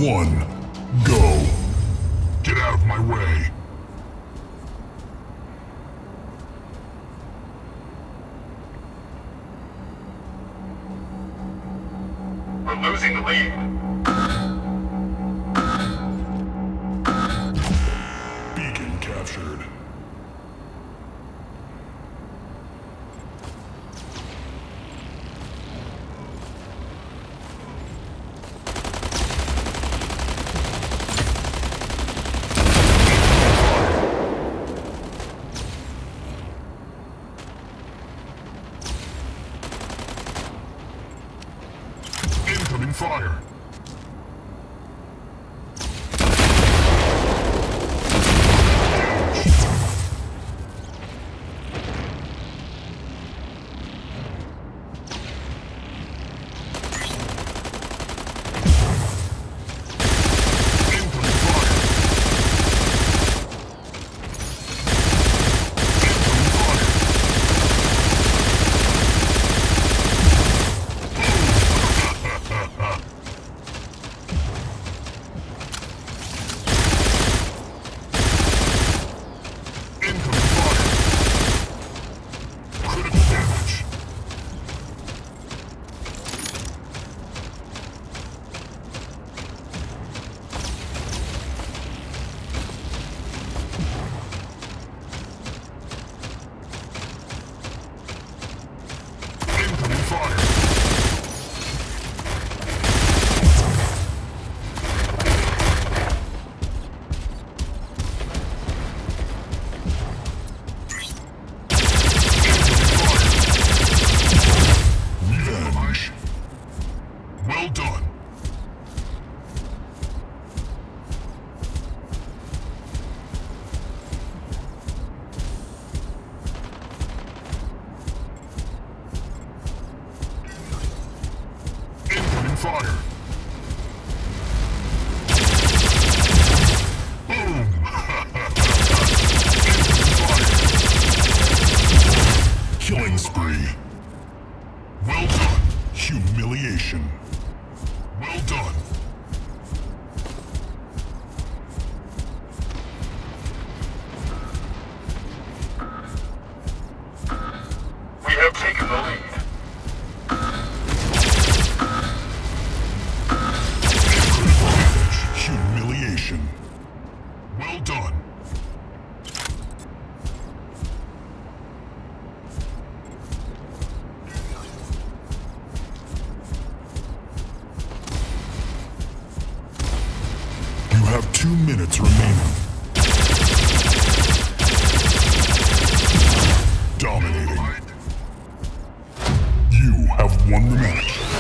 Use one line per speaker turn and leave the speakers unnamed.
one, go. Get out of my way.
We're losing the lead.
Beacon captured. Incoming fire. Well done. Incoming fire. Boom! Killing spree. Well done. Humiliation. Well done.
We have taken the lead.
Humiliation. Well done. You have 2 minutes remaining. Dominating. You have won the match.